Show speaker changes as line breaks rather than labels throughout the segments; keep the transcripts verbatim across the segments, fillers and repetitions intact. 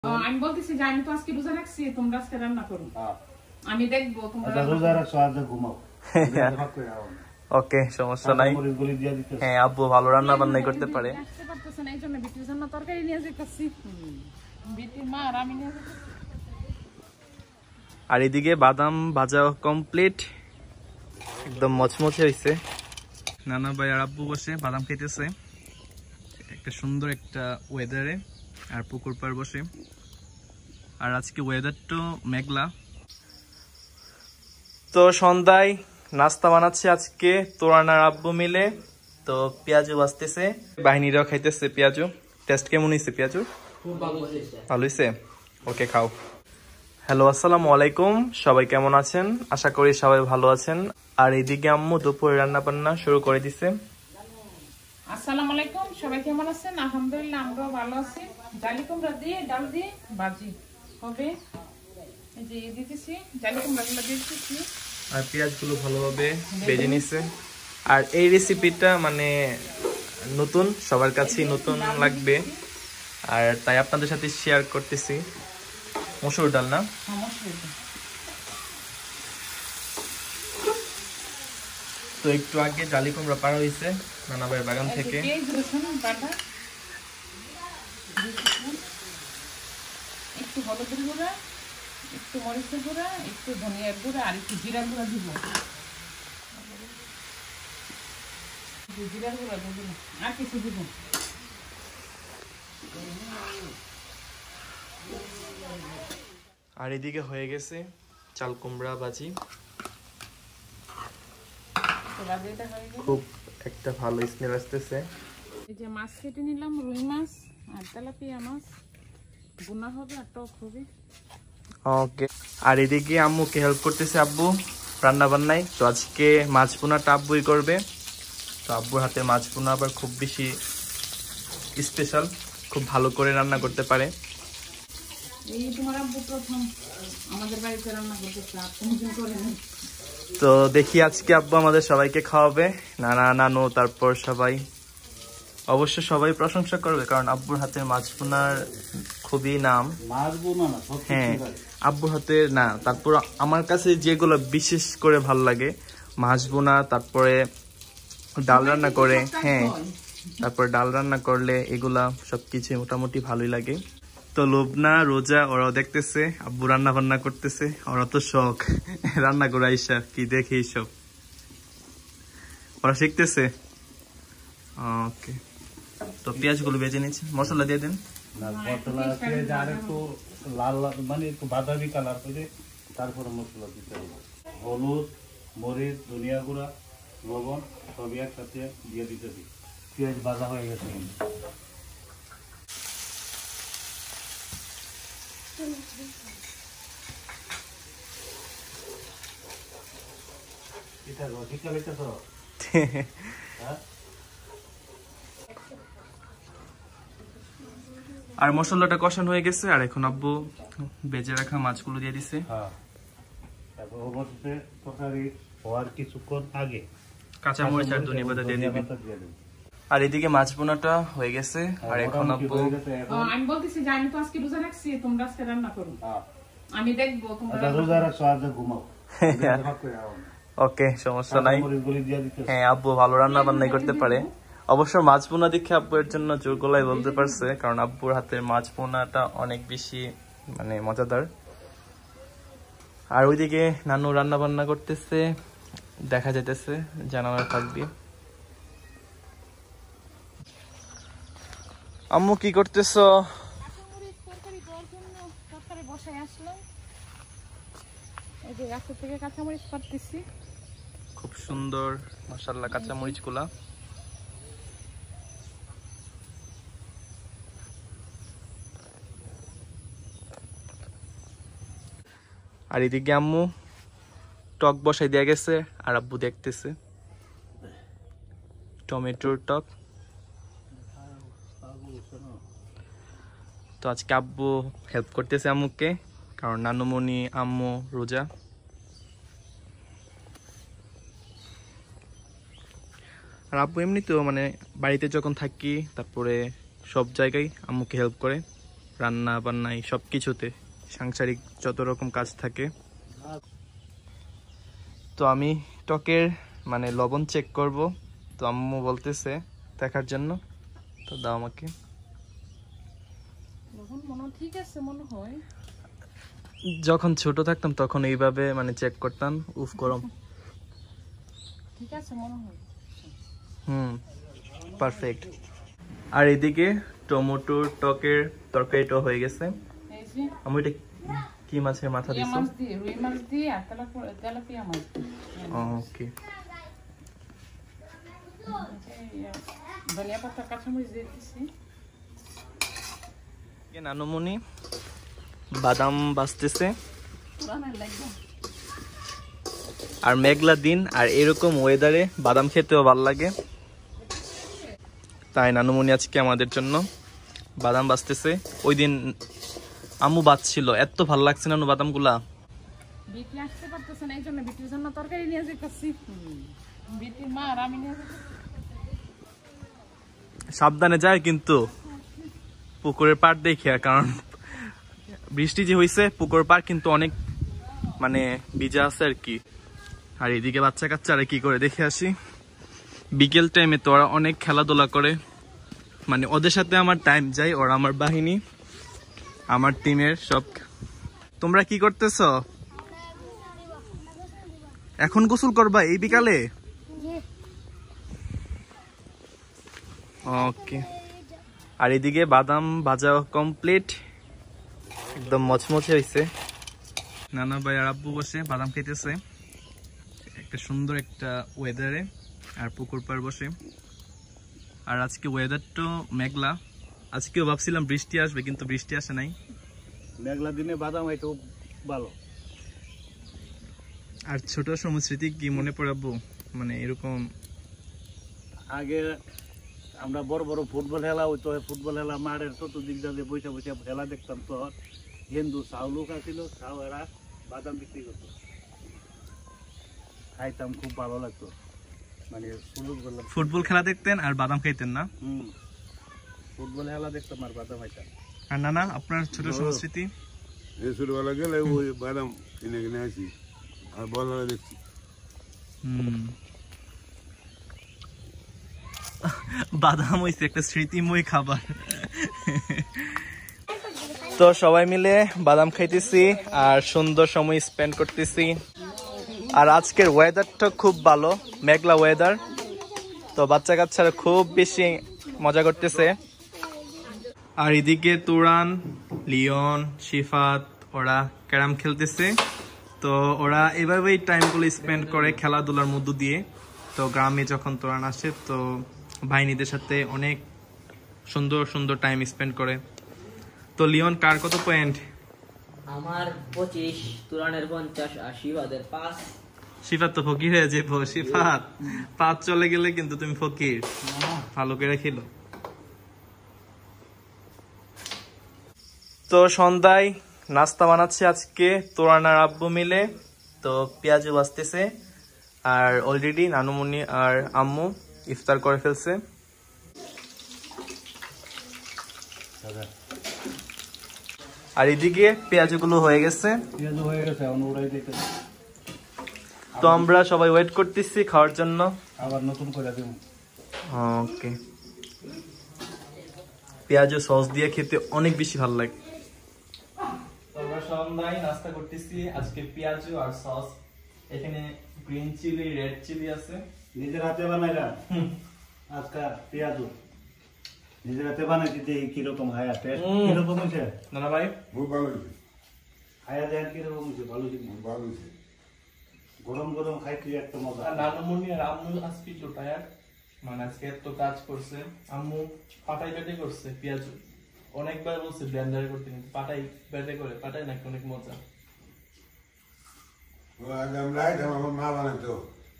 আমি বলতেছি যে আমি তো আজকে রোজা রাখছি, তোমরা আজকে রান্না করো, আমি দেখবো তোমরা
রোজা রাখছো, আজ ঘুমাও।
ওকে, সমস্যা নাই। হ্যাঁ, আব্বু ভালো রান্না বান্নাই করতে পারে।
আসতে পারতেছেন, এই জন্য বিটির জন্য তরকারি নিয়ে যেতেছি। বিটির মা আর আমি নিয়ে যেতেছি।
আর এদিকে বাদাম ভাজা কমপ্লিট, একদম মচমচে হয়েছে। নানা ভাই আর আব্বু বসে বাদাম খেতেছে একটা সুন্দর একটা ওয়েদারে, আর পুকুর পাড় বসে। আর আজকে ওয়েদারটা মেঘলা। তো সন্ধ্যায় নাস্তা বানাচ্ছে আজকে তোরান আর আব্বু মিলে। তো পেঁয়াজু বাজতেছে, বাহিনীরাও খাইতেছে পেঁয়াজু। টেস্ট কেমন হয়েছে পেঁয়াজু? ভালো হয়েছে? ওকে, খাও। হ্যালো, আসসালামু আলাইকুম, সবাই কেমন আছেন? আশা করি সবাই ভালো আছেন। আর এইদিকে আম্মু দুপুরে রান্না বান্না শুরু করে দিছে।
আসসালামু আলাইকুম, সবাই কেমন আছেন? আলহামদুলিল্লাহ, আমরাও ভালো আছি। জালি কুমড়া দিয়ে ডাল দিয়ে ভাজি হবে, এই যে দিতেছি জালি কুমড়াগুলো দিয়ে দিতেছি।
আর পেঁয়াজগুলো ভালোভাবে ভেজে নিছে। আর এই রেসিপিটা মানে নতুন, সবার কাছেই নতুন লাগবে, আর তাই আপনাদের সাথে শেয়ার করতেছি। মসুর ডাল না? তো একটু আগে জালি কুমড়া পাড়া হয়েছে নানা ভাইয়ের বাগান থেকে।
একটু হলুদের গুঁড়া, একটু মরিচের গুঁড়া, একটু ধনিয়ার গুঁড়া আর একটু জিরার গুঁড়া দিব। জিরার গুঁড়া দিব আর কিছু দিব।
আর এদিকে হয়ে গেছে চাল কুমড়া ভাজি। খুব একটা ভালো স্মেল আসতেছে।
এই যে মাছ কেটে নিলাম, রুই মাছ আর তেলাপিয়া মাছ, বোনা হবে আর টক হবে।
ওকে। আর এদিকে আম্মুকে হেল্প করতেছে আব্বু রান্না বান্নায়। তো আজকে মাছ বোনাটা আব্বুই করবে। তো আব্বুর হাতে মাছ বোনা আবার খুব বেশি স্পেশাল, খুব ভালো করে রান্না করতে পারে।
এই তোমার আব্বু প্রথম আমাদের বাড়িতে রান্না করতেছে, আর কোনোদিন করেনি।
তো দেখি আজকে আব্বু আমাদের সবাইকে খাওয়াবে, নানা নানু তারপর সবাই। অবশ্য সবাই প্রশংসা করবে, কারণ আব্বুর হাতের মাছ বোনার খুবই নাম। হ্যাঁ, আব্বুর হাতের না, তারপর আমার কাছে যেগুলো বিশেষ করে ভালো লাগে মাছ বোনা, তারপরে ডাল রান্না করে, হ্যাঁ তারপর ডাল রান্না করলে এগুলা সবকিছু মোটামুটি ভালোই লাগে। তো লোবনা রোজা ওরাও দেখতেছে আব্বু রান্না বান্না করতেছে, ওরা তো শখ রান্না করে আইসা কি দেখে এইসব, ওরা শিখতেছে। ওকে, তো পেঁয়াজ গুলো বেজে নিচ্ছে, মশলা দিয়ে দেন।
লাল মানে একটু বাদামি কালার করে তারপরে মশলা দিতে হবে। হলুদ, মরিচ, ধনিয়া গুঁড়া, লবণ সবই একসাথে দিয়ে দিতে দিই। পেঁয়াজ ভাজা হয়ে গেছে। এটা রসিকা বেটা তো হ্যাঁ।
আর মশলাটা কষানো হয়ে গেছে, আর এখন আব্বু বেজে রাখা মাছগুলো দিয়ে দিছে।
হ্যাঁ, তারপর অবশ্যই তরকারি হওয়ার কিছুক্ষণ আগে
কাঁচা মরিচ আর ধনিয়া পাতা দিয়ে দিবে। আর এদিকে মাছ বোনাটা হয়ে গেছে, আর এখন আব্বু
আমি বলতেছি যে আমি তো আজকে রোজা রাখছি, তোমরা আজকে রান্না করো, আমি দেখবো তোমরা
রোজা রাখছো, আজ ঘুমাও।
ওকে, সমস্যা নাই। হ্যাঁ, আব্বু ভালো রান্না বান্নাই করতে পারে। অবশ্য মাছ বোনা দেখে আব্বু এর জন্য জোর গলায় বলতে পারছে, কারণ আব্বুর হাতের মাছ বোনাটা অনেক বেশি মানে মজাদার। আর ওইদিকে নানু রান্না বান্না করতেছে, দেখা যাইতেছে জানালার ফাঁক দিয়ে। আম্মু কি করতেছো? খুব সুন্দর মাশাআল্লাহ কাঁচামরিচ গুলা। আর এদিকে আম্মু টক বসাই দিয়ে গেছে, আর আব্বু দেখতেছে টমেটোর টক। তো আজকে আব্বু হেল্প করতেছে আম্মুকে, কারণ নানুমণি আম্মু রোজা। আর আব্বু এমনিতেও মানে বাড়িতে যখন থাকি তারপরে সব জায়গায় আম্মুকে হেল্প করে রান্না বান্নাই সব কিছুতে সাংসারিক যত রকম কাজ থাকে। তো আমি টকের মানে লবণ চেক করব, তো আম্মু বলতেছে দেখার জন্য, তো দাও আমাকে।
লবণ মনে হয় ঠিক আছে মনে হয়।
যখন ছোট থাকতাম তখন এইভাবে মানে চেক করতাম। উফ গরম।
ঠিক আছে মনে হয়।
হুম, পারফেক্ট। আর এদিকে টমেটোর টকের তরকারিটা হয়ে গেছে।
এই যে
আমি এটা কি মাছের মাথা
ইয়া
দিছো?
মাছ দিয়ে, রুই মাছ দিয়ে আর তেলাপি- তেলাপিয়া মাছ দিয়ে।
ওকে।
এই, ইয়া, ধনিয়া পাতা কাঁচামরিচ দিয়ে দিচ্ছি।
নানুমণি বাদাম বাছতেছে।
পুরানের লাগবে।
আর মেঘলা দিন আর এরকম ওয়েদারে বাদাম খেতেও ভালো লাগে, তাই নানুমণি আজকে আমাদের জন্য বাদাম বাছতেছে। ওই দিন আম্মু বাছছিল, এত ভালো লাগছে নানু বাদামগুলা।
বিটি আসতে পারতেছে না, এই জন্য বিটির জন্য তরকারি নিয়ে যেতেছি। বিটির মা আর আমি নিয়ে যেতেছি।
সাবধানে যায় কিন্তু পুকুরের পাড় দেখে, কারণ বৃষ্টি যে হয়েছে পুকুরের পাড় কিন্তু অনেক মানে ভিজা আছে আর কি। আর এদিকে বাচ্চা কাচ্চারা কি করে দেখে আসি। বিকেল টাইমে তো ওরা অনেক খেলাধুলা করে, মানে ওদের সাথে আমার টাইম যায়। ওরা আমার বাহিনী, আমার টিমের সব। তোমরা কি করতেছ এখন? গোসল করবা এই বিকালে? ওকে। আর এদিকে বাদাম ভাজা কমপ্লিট, একদম মচমচে হয়েছে। নানা ভাই আর আব্বু বসে বাদাম খেতেছে একটা সুন্দর একটা ওয়েদারে, আর পুকুর পাড় বসে। আর আজকে ওয়েদারটা মেঘলা। আজকেও ভাবছিলাম বৃষ্টি আসবে, কিন্তু বৃষ্টি আসে নাই।
মেঘলা দিনে বাদাম হয়তো ভালো।
আর ছোট সময় স্মৃতি কি মনে পড়ে আব্বু? মানে এরকম
আগে আমরা বড় বড় ফুটবল খেলা হইতো, ফুটবল খেলা মাঠের চতুর্দিক দিয়ে বসে বসে খেলা দেখতাম। তো হিন্দু চাউ লোক আসছিল, চাউ এরা বাদাম বিক্রি করতো, খাইতাম, খুব ভালো লাগতো। মানে
ফুটবল খেলা দেখতেন আর বাদাম খাইতেন না?
হম, ফুটবল খেলা দেখতাম আর বাদাম খাইতাম।
আর নানা আপনার ছোট সময় স্মৃতি?
ছোটবেলা গেলে ওই বাদাম কিনে কিনে আসি আর বল দেখছি।
হম, বাদাম হইছে একটা স্মৃতিময় খাবার। তো সবাই মিলে বাদাম খাইতেছি আর সুন্দর সময় স্পেন্ড করতেছি। আর আজকের ওয়েদারটা খুব ভালো, মেঘলা ওয়েদার। তো বাচ্চা কাচ্চারা খুব বেশি মজা করতেছে। আর এদিকে তুরান, লিওন, শিফাত ওরা ক্যারাম খেলতেছে। তো ওরা এভাবেই টাইমগুলো স্পেন্ড করে খেলাধুলার মধ্য দিয়ে। তো গ্রামে যখন তুরান আসে তো ভাইনীদের সাথে অনেক সুন্দর সুন্দর টাইম স্পেন্ড করে। তো লিওন কার কত পয়েন্ট?
আমার পঁচিশ, তুরানের পঞ্চাশ, আর শিবাদের পাঁচ।
শিফাত তো ফকির হয়ে যাবো। শিফাত পাঁচ চলে গেলে কিন্তু তুমি ফকির। ভালো করে খেলো। তো সন্ধ্যায় নাস্তা বানাচ্ছে আজকে তুরান আর আব্বু মিলে। তো পেঁয়াজু বাজতেছে আর অলরেডি নানুমণি আর আম্মু ইফতার করে ফেলছে। আর এদিকে পেঁয়াজগুলো হয়ে গেছে।
পেঁয়াজ হয়ে গেছে, এখন উড়াই দিতে।
তো আমরা সবাই ওয়েট করতেছি খাওয়ার জন্য।
আবার নতুন করে দেব।
ওকে। পেঁয়াজ সস দিয়ে খেতে অনেক বেশি ভালো লাগে। আমরা সন্ধ্যায় নাস্তা করতেছি আজকে পেঁয়াজ আর সস। এখানে গ্রিন চিলি, রেড চিলি আছে।
নিজের হাতে বানাইলা আজকে পেঁয়াজ, নিজের হাতে বানাইতে দেখি কিরকম হায়া টেস্ট কিরকম হয়েছে।
নানা ভাই
খুব ভালো হয়েছে,
হায়া দেন কিরকম হয়েছে, ভালো হয়েছে।
খুব ভালো হয়েছে।
গরম গরম খাইতে একটা মজা।
নানুমণি আর আম্মু আজকে একটু টায়ার্ড, মানে আজকে এত কাজ করছে। আম্মু পাটাই বেটে করছে পেঁয়াজ, অনেকবার বলছে ব্লেন্ডারে করতে, কিন্তু পাটাই বেটে করে, পাটাই নাকি অনেক মজা।
ও আগে আমরা আইতাম, আমার মা বানাইতো,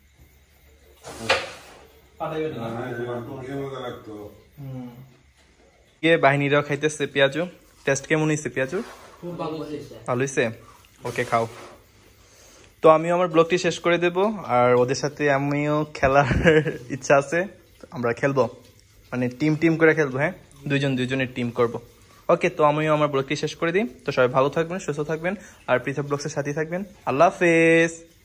পাটাই বেটে না।
কি মজা লাগতো।
হুম, কে বাহিনীরাও খাইতেছে পেঁয়াজু। টেস্ট কেমন হয়েছে পেঁয়াজু?
খুব ভালো হয়েছে।
ভালো হয়েছে? ওকে, খাও। তো আমিও আমার ব্লগটি শেষ করে দেব। আর ওদের সাথে আমিও খেলার ইচ্ছা আছে, আমরা খেলবো, মানে টিম টিম করে খেলবো। হ্যাঁ, দুইজন দুইজনের টিম করব। ওকে, তো আমিও আমার ব্লগটি শেষ করে দিই। তো সবাই ভালো থাকবেন, সুস্থ থাকবেন, আর পৃথক ব্লগসের সাথে থাকবেন। আল্লাহ হাফেজ।